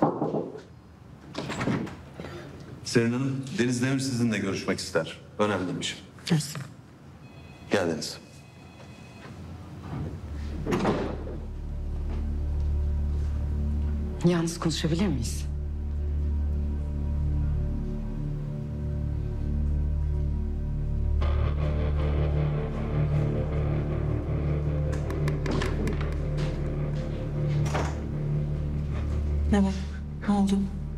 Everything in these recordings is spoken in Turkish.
Zerrin Hanım, Deniz Demir sizinle görüşmek ister. Önemliymiş. Nasıl? Gel Deniz. Yalnız konuşabilir miyiz? Ne var? Ne oldu?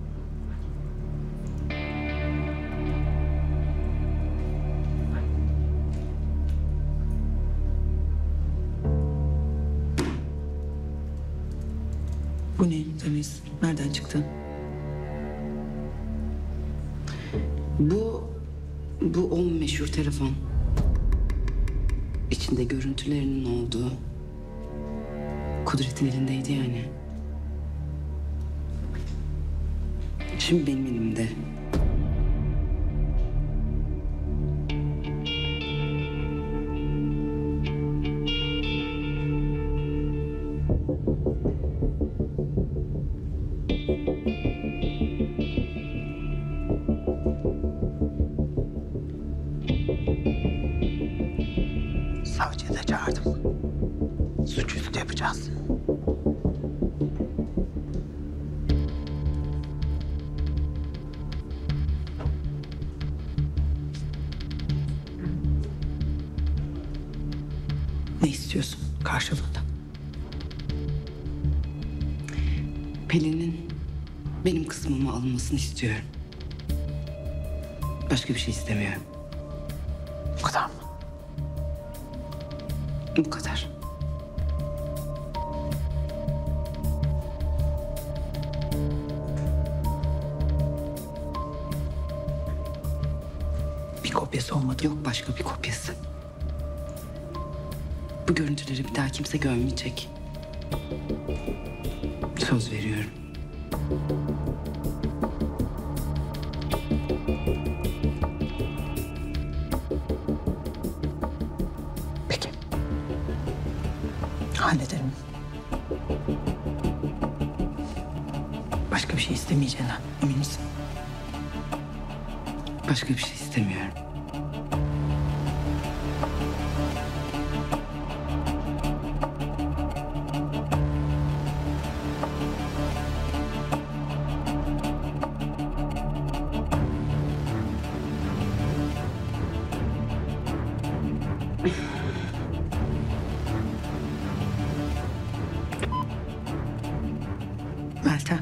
Bu ne Deniz? Nereden çıktı? Bu o meşhur telefon. İçinde görüntülerinin olduğu. Kudret'in elindeydi yani. Şimdi benim elimde. Savcıyı da çağırdım. Suçüstü yapacağız. Ne istiyorsun karşılığında? Pelin'in benim kısmıma alınmasını istiyorum. Başka bir şey istemiyorum. Bu kadar mı? Bu kadar. Bir kopyası olmadı. Yok başka bir kopyası. Bu görüntüleri bir daha kimse görmeyecek. Söz veriyorum. Peki. Hallederim. Başka bir şey istemeyeceğinden emin misin? Başka bir şey istemiyorum. Meltem.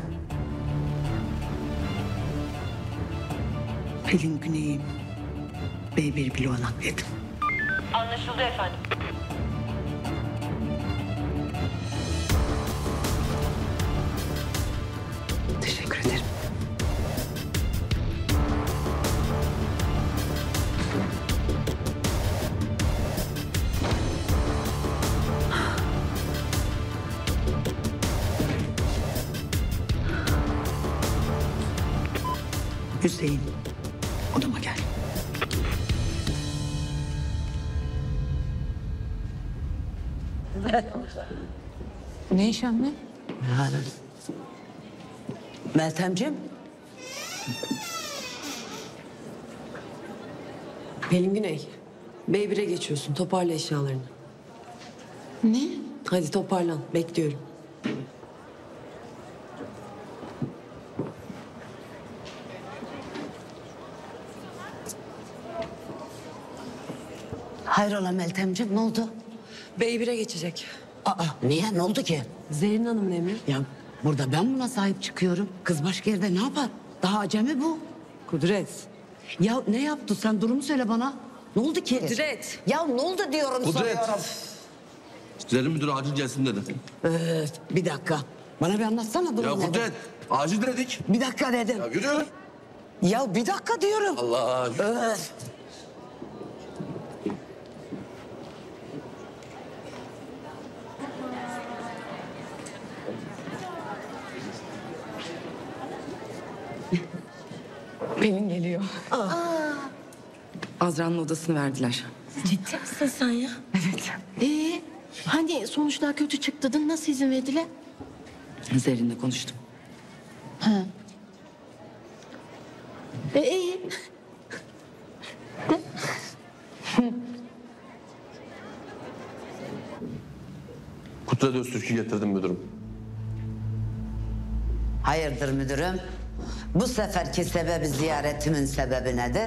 Pelin Güney'i B1 bloğa naklettim. Anlaşıldı efendim. Teşekkür ederim. Hüseyin, odama gel. Ne iş anne? Meltemciğim. Pelin Güney, B1'e geçiyorsun. Toparla eşyalarını. Ne? Hadi toparlan. Bekliyorum. Hayrola Meltemciğim, ne oldu? B1'e geçecek. Aa, niye? Ne oldu ki? Zerrin Hanım'ın emri. Ya burada ben buna sahip çıkıyorum. Kız başka yerde ne yapar? Daha acemi bu. Kudret. Ya ne yaptı? Sen durumu söyle bana. Ne oldu ki? Kudret. Ya ne oldu diyorum Kudret. soruyorum. Zerrin müdür acil gelsin dedi. Bir dakika. Bana bir anlatsana durumu Ya nedir? Kudret, acil dedik. Bir dakika dedim. Ya yürü. Ya bir dakika diyorum. Allah. Pelin geliyor. Azra'nın odasını verdiler. Ciddi misin sen ya? Evet. Hani sonuçlar kötü çıktı. Nasıl izin verdiler? Zerrin'le konuştum. İyi. Kudret Öztürk'ü getirdim müdürüm. Hayırdır müdürüm? Bu seferki sebebi ziyaretimin sebebi nedir?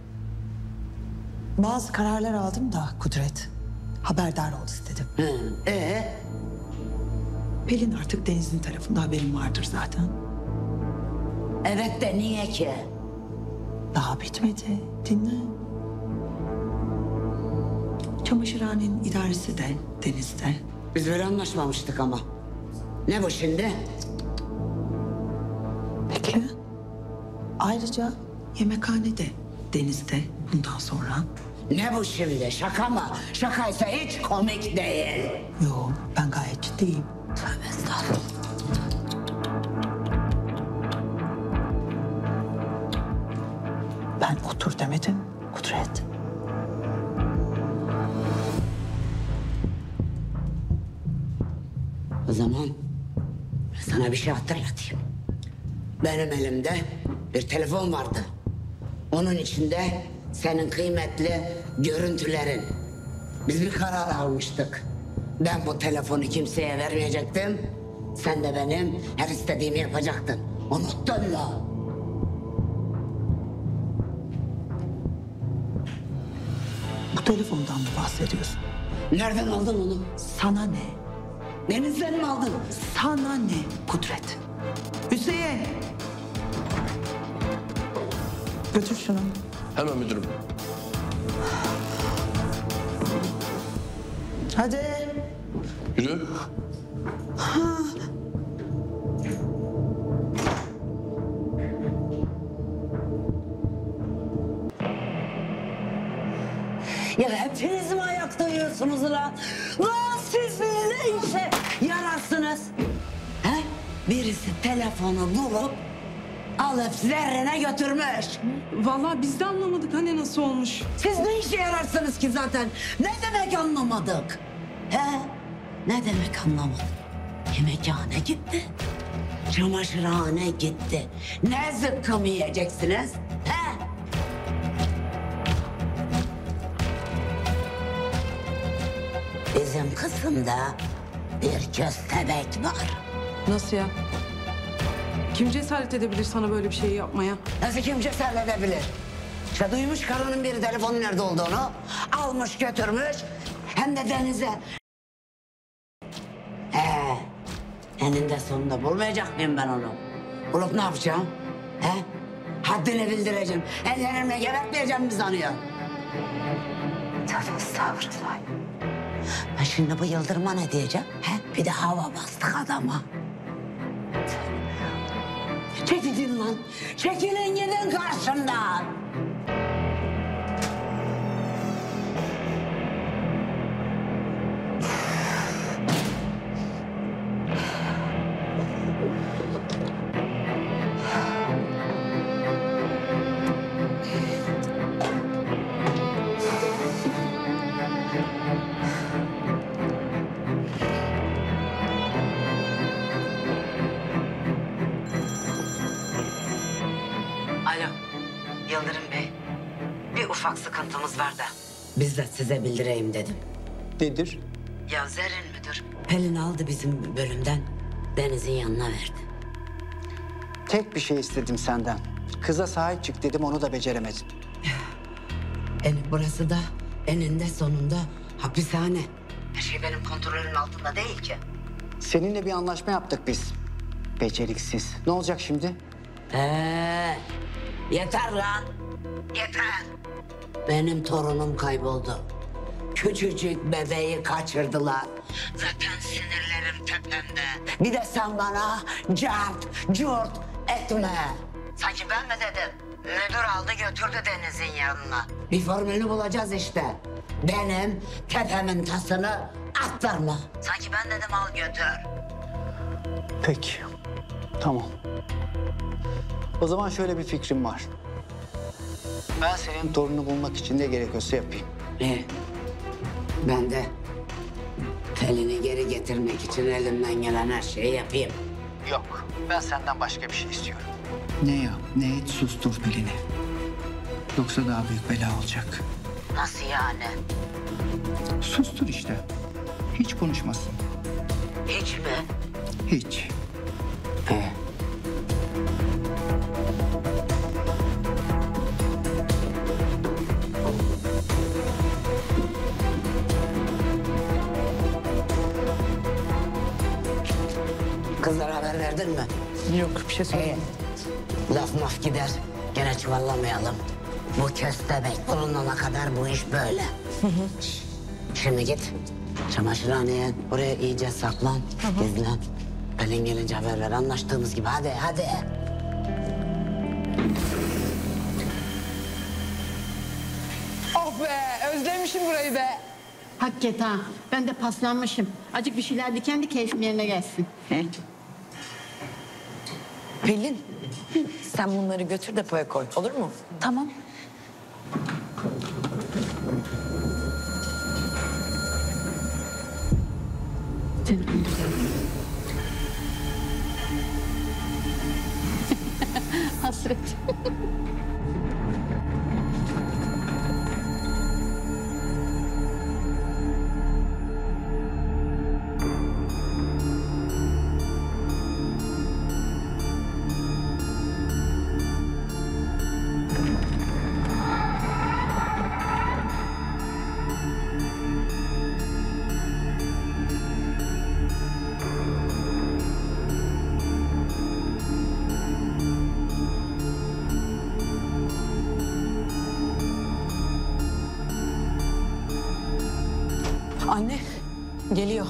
Bazı kararlar aldım da Kudret. Haberdar ol istedim. Pelin artık Deniz'in tarafında, haberim vardır zaten. Evet de niye ki? Daha bitmedi. Dinle. Çamaşırhanenin idaresi de Deniz'de. Biz böyle anlaşmamıştık ama. Ne bu şimdi? Peki. Ayrıca yemekhane de Deniz'de bundan sonra. Ne bu şimdi? Şaka mı? Şakaysa hiç komik değil. Yo, ben gayet ciddiyim. Tövbe estağfurullah. Ben otur demedim Kudret. O zaman sana bir şey hatırlatayım. Benim elimde bir telefon vardı. Onun içinde senin kıymetli görüntülerin. Biz bir karar almıştık. Ben bu telefonu kimseye vermeyecektim. Sen de benim her istediğimi yapacaktın. Unuttun mu? Bu telefondan mı bahsediyorsun? Nereden aldın onu? Sana ne? Denizden mi aldın? Sana ne Kudret? Hüseyin! Götür şunu. Hemen müdürüm. Hadi. Yürü. Ya hepiniz mi ayakta uyuyorsunuz lan? Lan siz ne işe yararsınız? He? Birisi telefonu bulup alıp zerrene götürmüş. Vallahi biz de anlamadık hani nasıl olmuş. Siz ne işe yararsınız ki zaten? Ne demek anlamadık? He? Ne demek anlamadık? Yemekhane gitti. Çamaşırhane gitti. Ne zıkkım yiyeceksiniz? He? Bizim kısımda bir köstebek var. Nasıl ya? Kim cesaret edebilir sana böyle bir şeyi yapmaya? Nasıl kim cesaret edebilir? İşte duymuş karının biri telefonun nerede olduğunu. Almış götürmüş. Hem de denize. Eninde sonunda bulmayacak mıyım ben onu? Bulup ne yapacağım? He? Haddini bildireceğim. Ellerimle gebertmeyeceğim mi sanıyor? Tövbe estağfurullah. Ben şimdi bu Yıldırım'a ne diyeceğim? He? Bir de hava bastık adama. Çekilin lan. Çekilin gidin karşımdan. Alo, Yıldırım Bey. Bir ufak sıkıntımız var da. Bizzat size bildireyim dedim. Nedir? Ya Zerrin müdür, Pelin aldı bizim bölümden. Deniz'in yanına verdi. Tek bir şey istedim senden. Kıza sahip çık dedim, onu da beceremedin. Burası da eninde sonunda hapishane. Her şey benim kontrolüm altında değil ki. Seninle bir anlaşma yaptık biz. Beceriksiz. Ne olacak şimdi? Yeter lan. Yeter. Benim torunum kayboldu. Küçücük bebeği kaçırdılar. Zaten sinirlerim tepemde. Bir de sen bana cart, curt etme. Sanki ben mi dedim? Müdür aldı götürdü Deniz'in yanına. Bir formülünü bulacağız işte. Benim tepemin tasını attırma. Sanki ben dedim al götür. Peki. Tamam. O zaman şöyle bir fikrim var. Ben senin torununu bulmak için ne gerekiyorsa yapayım. Ben de Pelin'i geri getirmek için elimden gelen her şeyi yapayım. Yok. Ben senden başka bir şey istiyorum. Ne yap ne et sustur Pelin'i. Yoksa daha büyük bela olacak. Nasıl yani? Sustur işte. Hiç konuşmasın. Hiç mi? Hiç. Kızlara haber verdin mi? Yok bir şey söyle. Laf maf gider. Gene çuvallamayalım. Bu köstebek bulunana kadar bu iş böyle. Şimdi git. Çamaşırhaneye oraya iyice saklan. Gizlen. Pelin gelince haber ver. Anlaştığımız gibi. Hadi hadi. Oh be özlemişim burayı be. Hakikaten ha. Ben de paslanmışım. Acık bir şeyler diken de keyfim yerine gelsin. Pelin, sen bunları götür depoya koy. Olur mu? Tamam. Hasret. Anne, geliyor.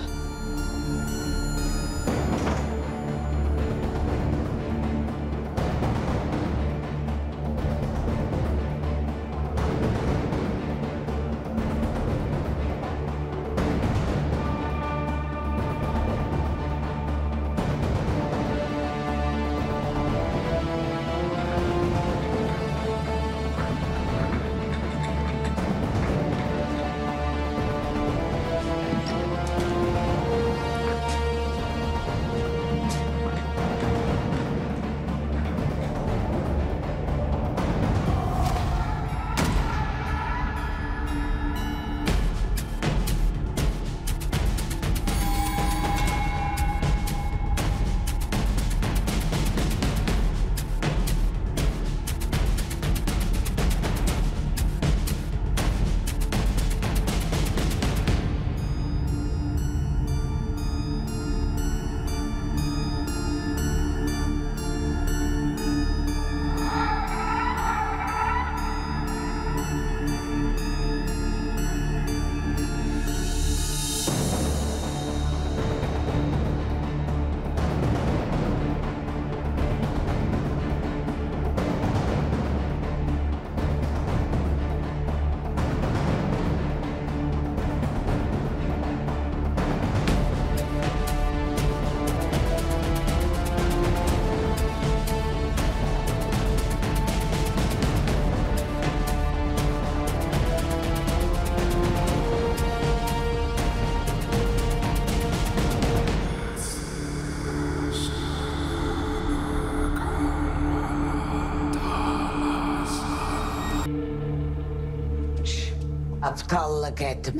Aptallık etme.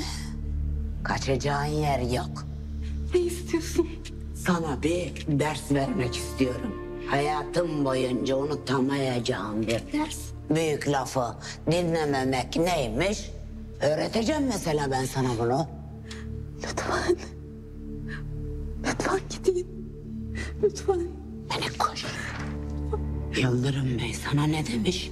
Kaçacağın yer yok. Ne istiyorsun? Sana bir ders vermek istiyorum. Hayatım boyunca unutamayacağım bir ders. Büyük lafı dinlememek neymiş? Öğreteceğim mesela ben sana bunu. Lütfen. Lütfen gidin. Lütfen. Beni koş. Yıldırım Bey sana ne demiş?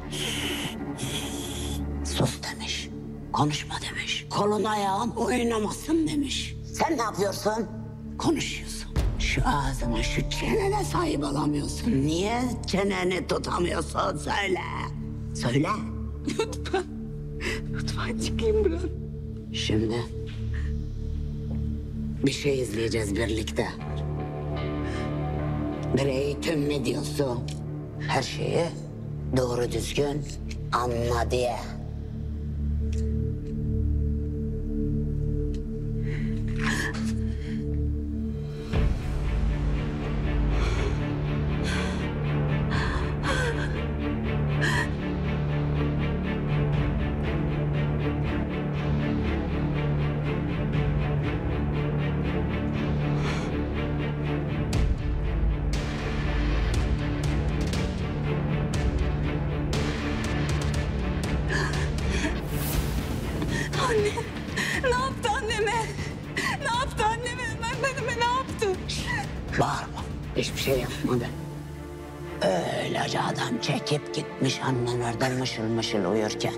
Sus demiş. Konuşma demiş. Kolun ayağın oynamasın demiş. Sen ne yapıyorsun? Konuşuyorsun. Şu ağzına, şu çenene sahip olamıyorsun. Niye çeneni tutamıyorsun? Söyle. Söyle. Lütfen çıkayım biraz. Şimdi bir şey izleyeceğiz birlikte. Bir eğitim videosu. Her şeyi doğru düzgün anla diye. Bağırma. Hiçbir şey yapmadı. Öylece adam çekip gitmiş annen orada mışıl mışıl uyurken.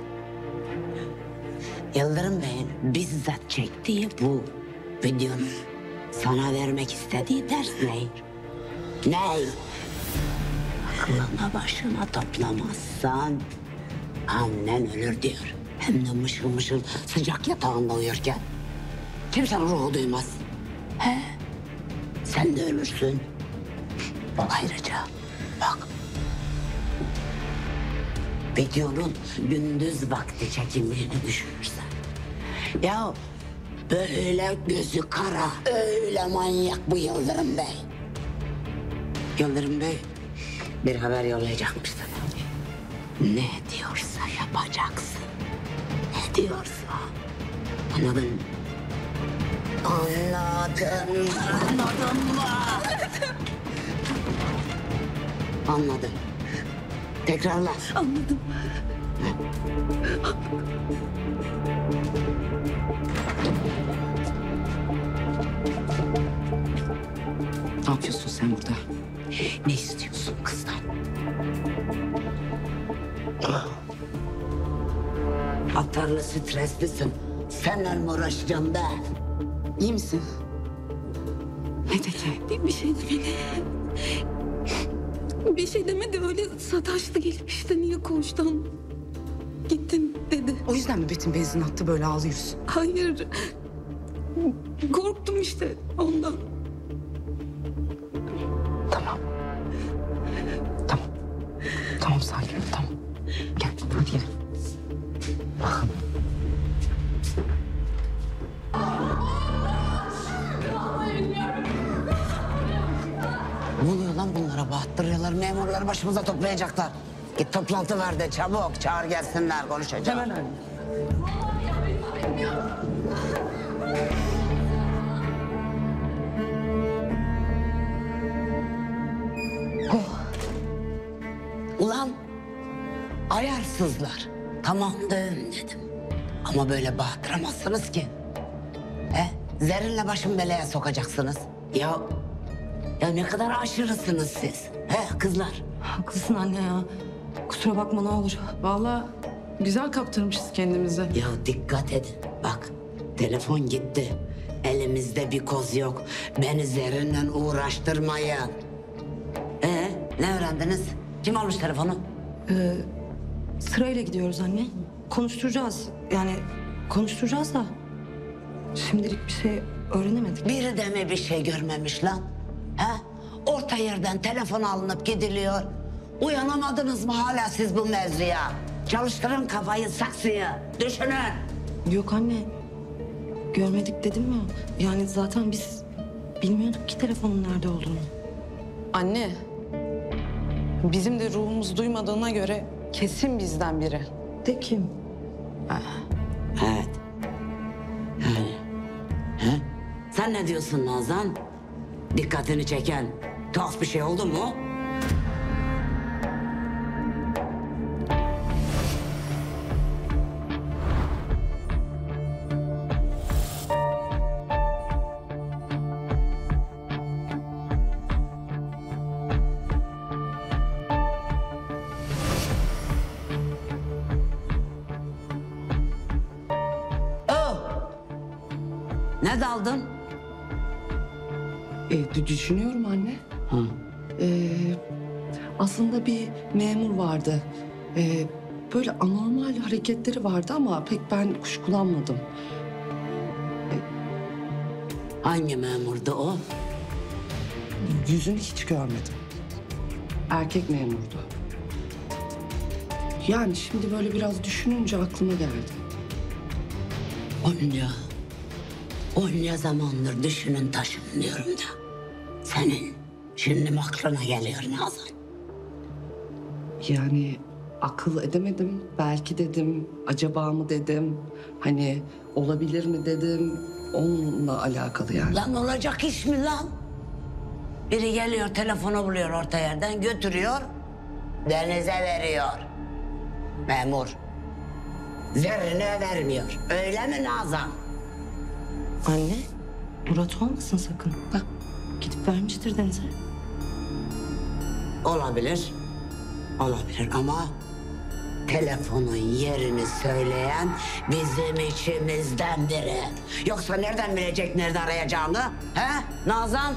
Yıldırım Bey'in bizzat çektiği bu videonun sana vermek istediği ders ne? Ne? Aklına başına toplamazsan annen ölür diyor. Hem de mışıl mışıl sıcak yatağında uyurken. Kimsenin ruhu duymaz. He? Sen de ölürsün. Ayrıca bak. Videonun gündüz vakti çekildiğini düşünürsen. Ya böyle gözü kara, öyle manyak bu Yıldırım Bey. Yıldırım Bey bir haber yollayacakmış sana. Ne diyorsa yapacaksın. Ne diyorsa. Anladın mı? Anladın mı? Anladım. Tekrarla. Anladım. Ne yapıyorsun sen burada? Ne istiyorsun kızdan? Atarlı streslisin. Seninle mi uğraşacağım be? İyi misin? Ne dedi? Bir şey demedi. Bir şey demedi, öyle sataştı gelip işte niye koğuştan gittin dedi. O yüzden mi Betim benzin attı böyle ağlıyorsun? Hayır. Korktum işte ondan. Tamam. Tamam. Tamam sakin ol tamam. Gel hadi gel. Ne oluyor lan bunlara? Bahtırıyorlar, memurları başımıza toplayacaklar. Git toplantı ver de çabuk. Çağır gelsinler, konuşacağım. Hemen anne. Ulan ayarsızlar. Tamam dedim. Ama böyle bahtıramazsınız ki. He? Zerrinle başım belaya sokacaksınız. Ya ne kadar aşırısınız siz. He kızlar? Haklısın anne ya. Kusura bakma ne olur. Vallahi güzel kaptırmışız kendimizi. Ya dikkat edin. Bak telefon gitti. Elimizde bir koz yok. Beni Zerrinle uğraştırmayın. Ne öğrendiniz? Kim almış telefonu? Sırayla gidiyoruz anne. Konuşturacağız. Yani konuşturacağız da şimdilik bir şey öğrenemedik. Biri de mi bir şey görmemiş lan? He? Orta yerden telefon alınıp gidiliyor. Uyanamadınız mı hala siz bu mevzuya? Çalıştırın kafayı, saksıyı. Düşünün. Yok anne. Görmedik dedim ya. Yani zaten biz bilmiyorduk ki telefonun nerede olduğunu. Anne, bizim de ruhumuz duymadığına göre kesin bizden biri. De kim? Evet. He? Sen ne diyorsun Nazan? Dikkatini çeken tuhaf bir şey oldu mu? Ne daldın? Düşünüyorum anne. Aslında bir memur vardı. Böyle anormal hareketleri vardı ama pek ben kuşkulanmadım. Hangi memurdu o? Yüzünü hiç görmedim. Erkek memurdu. Yani şimdi böyle biraz düşününce aklıma geldi. Onca zamandır düşünün taşın diyorum da. Senin şimdi mi aklına geliyor Nazan? Yani akıl edemedim. Belki dedim, acaba mı dedim. Hani olabilir mi dedim. Onunla alakalı yani. Lan olacak iş mi lan? Biri geliyor telefonu buluyor orta yerden götürüyor. Denize veriyor. Memur. Zerrine vermiyor. Öyle mi Nazan? Anne, Murat olmasın sakın. Bak. gidip vermiştir Deniz'e. Olabilir. Olabilir ama telefonun yerini söyleyen bizim içimizden biri. Yoksa nereden bilecek nerede arayacağını? He Nazan?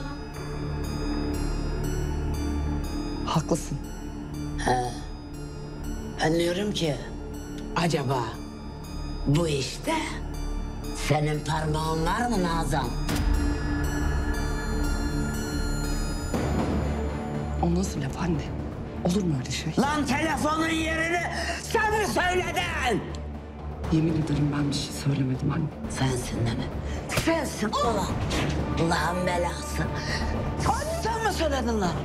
Haklısın. Ben diyorum ki acaba bu işte senin parmağın var mı Nazan? O nasıl laf anne? Olur mu öyle şey? Lan telefonun yerini sen mi söyledin? Yemin ederim ben bir şey söylemedim anne. Sensin değil mi? Sensin ulan. Allah'ın belası. Sen mi söyledin lan?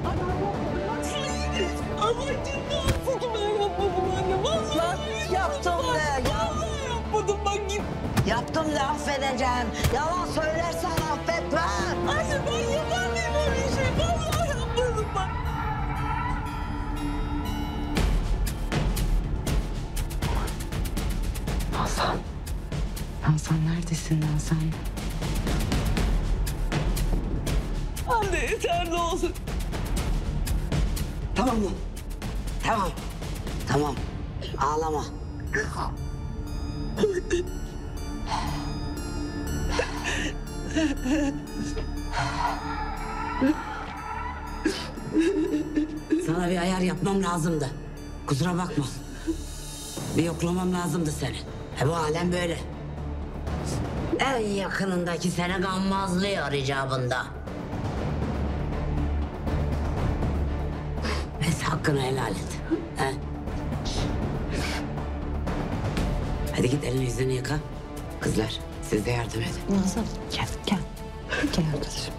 Yaptım de. Yapmadım bak git. Yaptım de affedeceğim. Yalan söylersen affetmem. Anne ben yapar mıyım öyle şey? Vallahi yapmadım bak. Nazan. Nazan neredesin Nazan? Anne yeter ne olur. Tamam mı? Tamam. Tamam. Ağlama. Sana bir ayar yapmam lazımdı. Kusura bakma. Bir yoklamam lazımdı seni. Bu alem böyle. En yakınındaki seni gammazlıyor icabında. Neyse hakkını helal et. He? Hadi git elini yüzünü yıka. Kızlar siz de yardım edin. Nazan gel gel. Gel arkadaşım.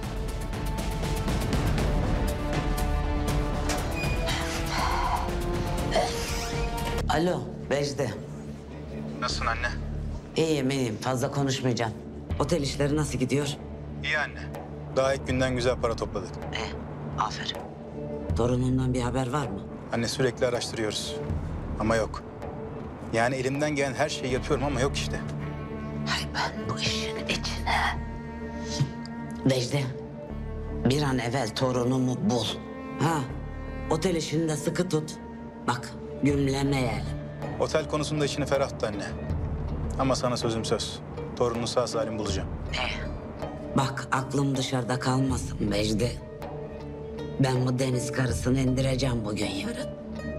Alo Bejde. Nasılsın anne? İyiyim iyiyim fazla konuşmayacağım. Otel işleri nasıl gidiyor? İyi anne. Daha ilk günden güzel para topladık. Aferin. Torunundan bir haber var mı? Anne sürekli araştırıyoruz. Ama yok. Yani elimden gelen her şeyi yapıyorum ama yok işte. Hay ben bu işin içine. Bejde, bir an evvel torunumu bul. Ha, otel işini de sıkı tut. Bak, gümlemeyelim. Otel konusunda işini ferah tut anne. Ama sana sözüm söz. Torununu sağ salim bulacağım. Bak, aklım dışarıda kalmasın Bejde. Ben bu deniz karısını indireceğim bugün yarın.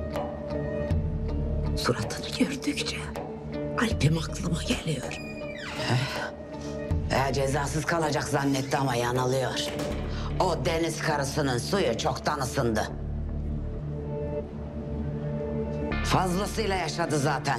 Suratını gördükçe Alp'im aklıma geliyor. Cezasız kalacak zannetti ama yanılıyor. O deniz karısının suyu çoktan ısındı. Fazlasıyla yaşadı zaten.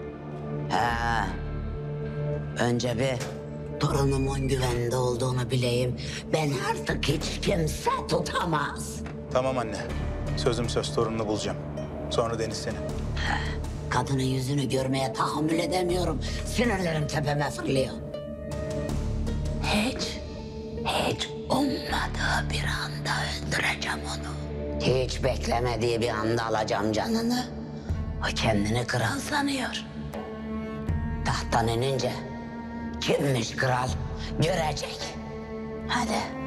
Önce bir torunumun güvende olduğunu bileyim. Ben artık hiç kimse tutamaz. Tamam anne. Sözüm söz torununu bulacağım. Sonra Deniz senin. Kadının yüzünü görmeye tahammül edemiyorum. Sinirlerim tepeme fırlıyor. Hiç ummadığı bir anda öldüreceğim onu. Hiç beklemediği bir anda alacağım canını. O kendini kral sanıyor. Tahttan inince kimmiş kral görecek. Hadi.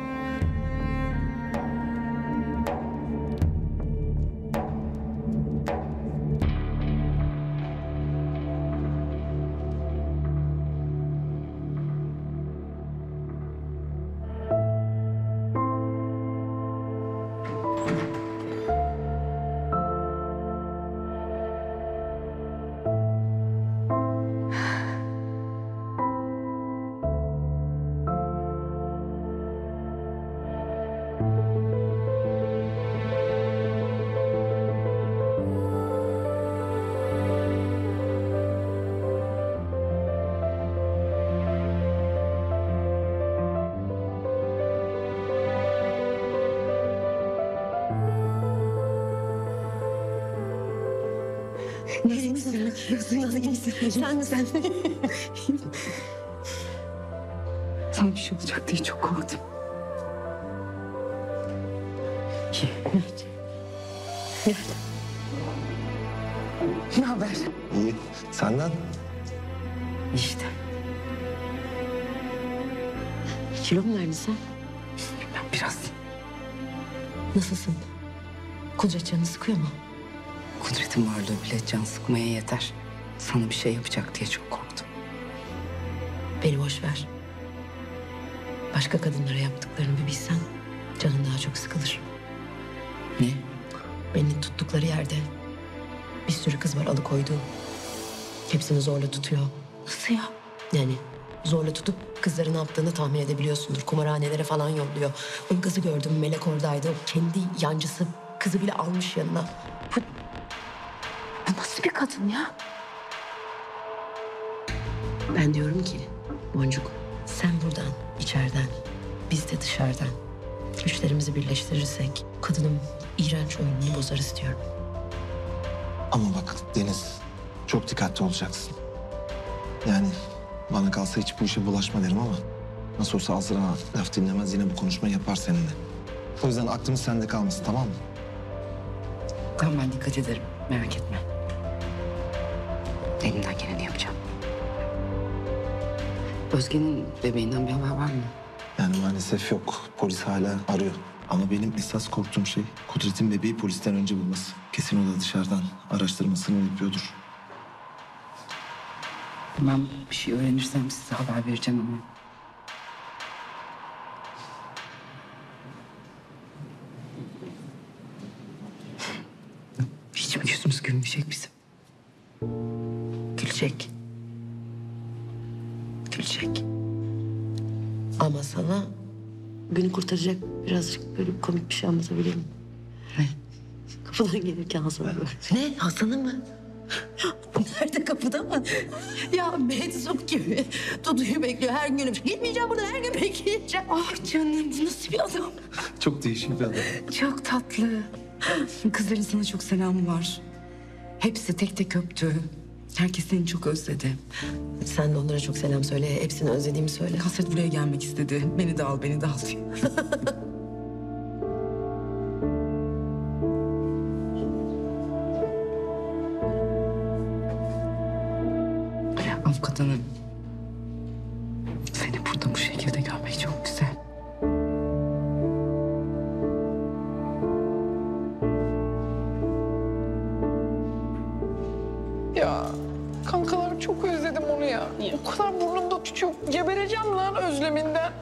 Sana bir şey olacak diye çok korktum. Ne haber? İyi. Senden? İşte. Kilo mu verdin sen? Ben biraz Nasılsın? Kudret canını sıkıyor mu? Kudret'in varlığı bile can sıkmaya yeter. Sana bir şey yapacak diye çok korktum. Beni boş ver. Başka kadınlara yaptıklarını bir bilsen canın daha çok sıkılır. Ne? Beni tuttukları yerde bir sürü kız var alıkoyduğu. Hepsini zorla tutuyor. Nasıl ya? Yani zorla tutup kızların ne yaptığını tahmin edebiliyorsundur. Kumarhanelere falan yolluyor. O kızı gördüm, Melek oradaydı. O kendi yancısı kızı bile almış yanına. Bu nasıl bir kadın ya? Ben diyorum ki Boncuk, sen buradan, içeriden, biz de dışarıdan güçlerimizi birleştirirsek kadının iğrenç oyununu bozarız diyorum. Ama bak Deniz, çok dikkatli olacaksın. Yani bana kalsa hiç bu işe bulaşma derim ama nasıl olsa Azra laf dinlemez, yine bu konuşmayı yapar seninle. O yüzden aklımız sende kalmasın, tamam mı? Tamam, ben dikkat ederim. Merak etme. Elimden geleni yapacağım. Özge'nin bebeğinden bir haber var mı? Yani maalesef yok. Polis hala arıyor. Ama benim esas korktuğum şey Kudret'in bebeği polisten önce bulması. Kesin o da dışarıdan araştırmasını yapıyordur. Ben bir şey öğrenirsem size haber vereceğim ama. Hiç mi yüzümüz gülmeyecek bizim? Gülecek. Gülecek. Ama sana günü kurtaracak birazcık böyle komik bir şey anlatabilir miyim? Ne? Kapıdan gelirken Hasan'ı gördüm. Ne? Hasan'ı mı? Nerede, kapıda mı? Ya meczup gibi. Dudu'yu bekliyor her gün. Gitmeyeceğim burada, her gün bekleyeceğim. Ah canım, bu nasıl bir adam? Çok değişik bir adam. Çok tatlı. Kızların sana çok selamı var. Hepsi tek tek öptü. Herkes seni çok özledi. Sen de onlara çok selam söyle. Hepsini özlediğimi söyle. Hasret buraya gelmek istedi. Beni de al, beni de al diye. Avukat hanım. Seni burada bu şekilde görmek çok güzel. Ya kankalar çok özledim onu ya. O kadar burnumda tütüyor. Gebereceğim lan özleminden.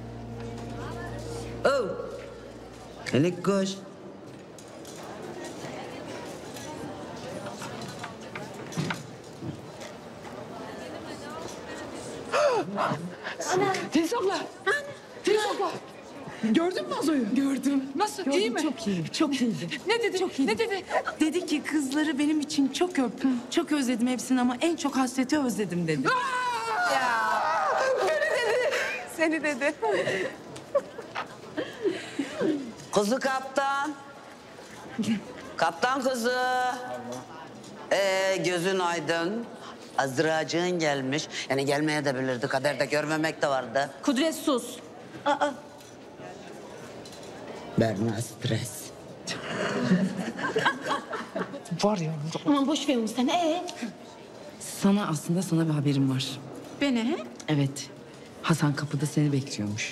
Hele koş. Deniz abla. Deniz abla. Gördün mü Azo'yu? Gördüm. Nasıl? İyi mi? Çok iyi, çok iyiydi. Ne dedi? Çok iyiydi. Ne dedi? Dedi ki kızları benim için çok öptüm. Çok özledim hepsini ama en çok hasreti özledim dedi. Seni dedi. Kuzu kaptan. Kaptan kuzu. Gözün aydın. Azracığın gelmiş. Yani gelmeye de bilirdi. Kaderde görmemek de vardı. Kudret sus. Berna stres. Var ya. Aman boş ver onu sen. Sana bir haberim var. Beni he? Evet. Hasan kapıda seni bekliyormuş.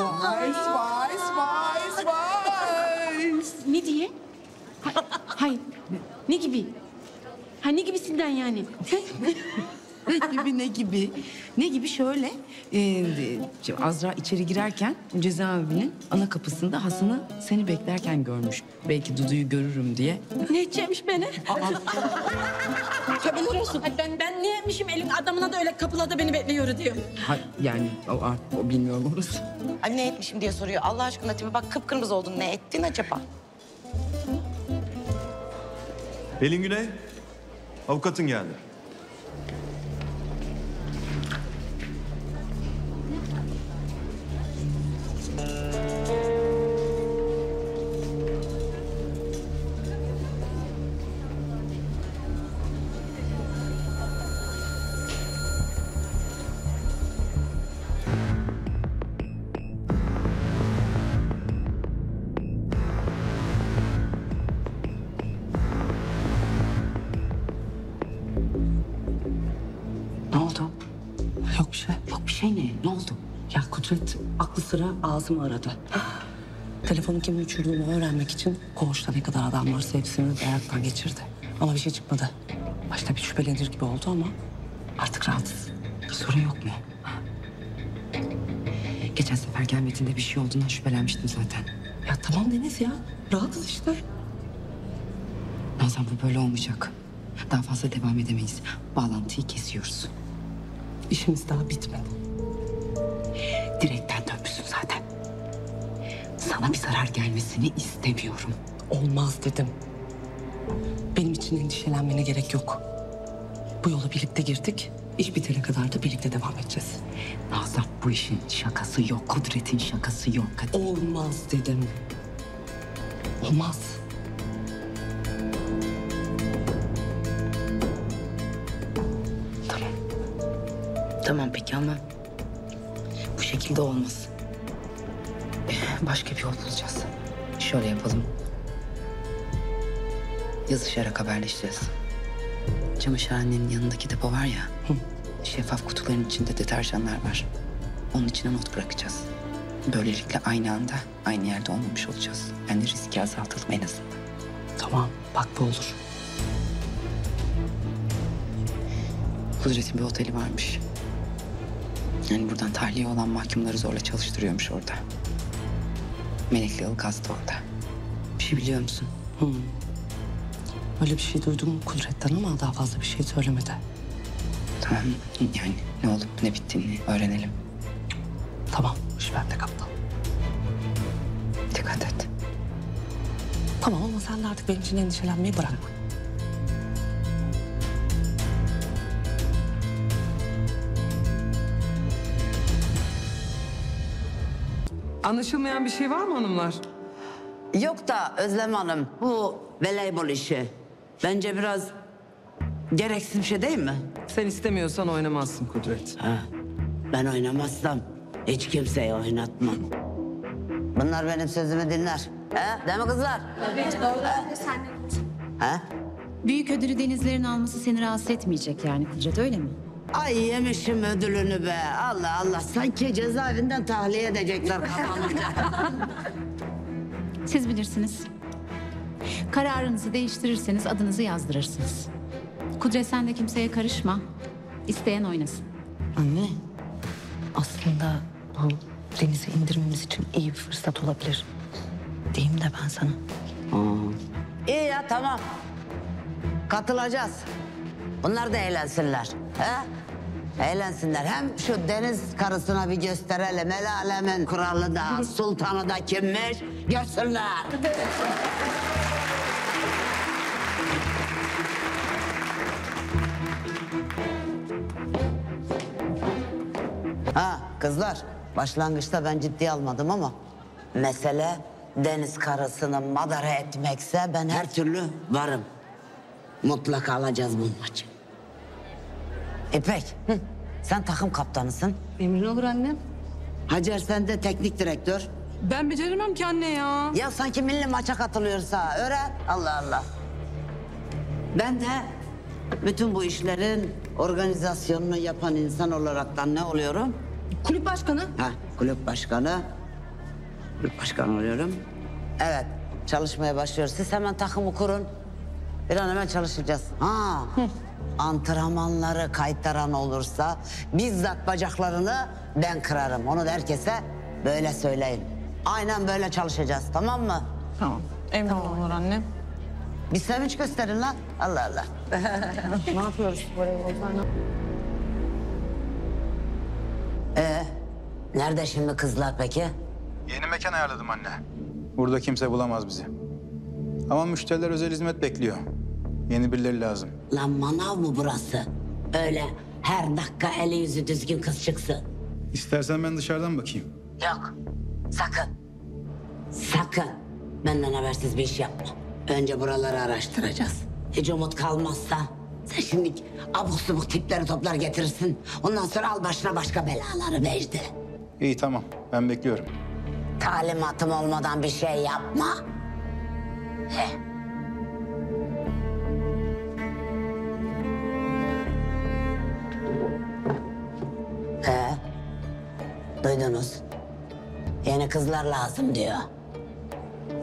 Ne diye? Hayır. Ne gibi? Ha ne gibisinden yani? Ne gibi? Ne gibi şöyle. Azra içeri girerken cezaevinin ana kapısında Hasan'ı seni beklerken görmüş. Belki Dudu'yu görürüm diye. Ne edecekmiş beni? Haberler olsun. Ben ne etmişim? Elin adamına da öyle kapılarda beni bekliyor diyor. Yani o bilmiyorum orası. Ay ne etmişim diye soruyor. Allah aşkına tipe bak, kıpkırmızı oldun. Ne ettin acaba? Pelin Güney, avukatın geldi. Ne oldu? Yok bir şey. Yok bir şey ne? Ne oldu? Ya Kudret aklı sıra ağzımı aradı. Telefonun kimin uçurduğunu öğrenmek için koğuşta ne kadar adam varsa hepsini de ayaktan geçirdi. Ama bir şey çıkmadı. Başta bir şüphelenir gibi oldu ama artık rahatsız. Bir sorun yok mu? Geçen sefer gelmediğinde bir şey olduğundan şüphelenmiştim zaten. Ya tamam Deniz ya. Rahatız işte. Nazan bu böyle olmayacak. Daha fazla devam edemeyiz. Bağlantıyı kesiyoruz. İşimiz daha bitmedi. Direkten dönmüşsün zaten. Sana bir zarar gelmesini istemiyorum. Olmaz dedim. Benim için endişelenmene gerek yok. Bu yola birlikte girdik. İş bitene kadar da birlikte devam edeceğiz. Nazan bu işin şakası yok. Kudret'in şakası yok. Hadi. Olmaz dedim. Olmaz. Tamam. Tamam peki ama bu şekilde olmaz. Başka bir yol bulacağız. Şöyle yapalım. Yazışarak haberleşeceğiz. Çamaşırhanenin yanındaki depo var ya. Şeffaf kutuların içinde deterjanlar var. Onun içine not bırakacağız. Böylelikle aynı anda aynı yerde olmamış olacağız. Yani riski azaltalım en azından. Tamam bak bu olur. Kudret'in bir oteli varmış. Yani buradan tahliye olan mahkumları zorla çalıştırıyormuş orada. Melekli Ilgaz da orada. Bir şey biliyor musun? Öyle bir şey duydum Kudret'ten ama daha fazla bir şey söylemedi. Tamam yani ne olup ne bittiğini öğrenelim. Tamam iş bende kaptan. Dikkat et. Tamam ama sen de artık benim için endişelenmeyi bırakma. Anlaşılmayan bir şey var mı hanımlar? Yok da Özlem Hanım, bu voleybol işi bence biraz gereksiz bir şey değil mi? Sen istemiyorsan oynamazsın Kudret. Ha, ben oynamazsam hiç kimseyi oynatmam. Bunlar benim sözümü dinler. He? Değil mi kızlar? Evet doğru. He? Büyük ödülü Denizlerin alması seni rahatsız etmeyecek yani Kudret öyle mi? Ay yemişim ödülünü be. Allah Allah. Sanki cezaevinden tahliye edecekler kafamızda. Siz bilirsiniz. Kararınızı değiştirirseniz adınızı yazdırırsınız. Kudret sen de kimseye karışma. İsteyen oynasın. Anne, aslında bu Deniz'i indirmemiz için iyi bir fırsat olabilir. Diyeyim de ben sana. İyi ya tamam. Katılacağız. Bunlar da eğlensinler. He? Eğlensinler. Hem şu deniz karısına bir gösterelim. El alemin kralı da, sultanı da kimmiş görsünler. Ha kızlar, başlangıçta ben ciddiye almadım ama mesele deniz karısını madara etmekse ben her türlü varım. Mutlaka alacağız bu maçı. İpek, sen takım kaptanısın. Emrin olur annem. Hacer sen de teknik direktör. Ben beceremem ki anne ya. Ya sanki milli maça katılıyorsa öğren. Allah Allah. Ben de bütün bu işlerin organizasyonunu yapan insan olaraktan ne oluyorum? Kulüp başkanı. Ha, kulüp başkanı. Kulüp başkanı oluyorum. Evet, çalışmaya başlıyoruz. Siz hemen takımı kurun. Bir an hemen çalışacağız. Ha, antrenmanları kaytaran olursa bizzat bacaklarını ben kırarım. Onu da herkese böyle söyleyin. Aynen böyle çalışacağız, tamam mı? Tamam. Emrin olur anne. Bir sevinç gösterin lan. Allah Allah. Ne yapıyoruz voleybolda? Nerede şimdi kızlar peki? Yeni mekan ayarladım anne. Burada kimse bulamaz bizi. Ama müşteriler özel hizmet bekliyor. Yeni birileri lazım. Lan manav mı burası? Öyle her dakika eli yüzü düzgün kız çıksın. İstersen ben dışarıdan bakayım. Yok. Sakın. Sakın. Benden habersiz bir iş yapma. Önce buraları araştıracağız. Hiç umut kalmazsa sen şimdi abuk subuk tipleri toplar getirirsin. Ondan sonra al başına başka belaları Vecdi. İyi tamam. Ben bekliyorum. Talimatım olmadan bir şey yapma. He. Duydunuz. Yeni kızlar lazım diyor.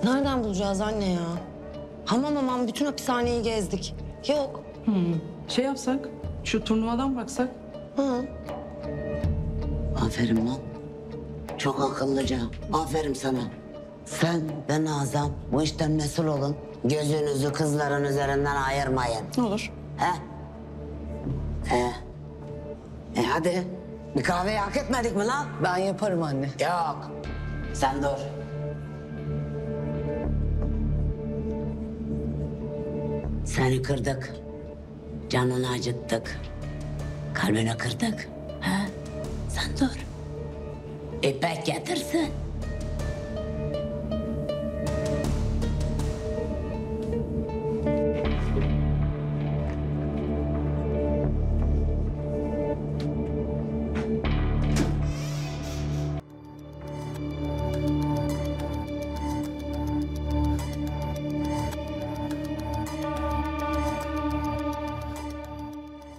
Nereden bulacağız anne ya? Hamam bütün hapishaneyi gezdik. Yok. Şey yapsak, şu turnuvadan baksak. Hı. Aferin lan. Çok akıllıca. Aferin sana. Sen ve Nazan bu işten mesul olun. Gözünüzü kızların üzerinden ayırmayın. Olur. He? Hadi. Bir kahveyi hak etmedik mi lan? Ben yaparım anne. Yok. Sen dur. Seni kırdık. Canını acıttık. Kalbini kırdık. Ha? Sen dur. İpek getirsin.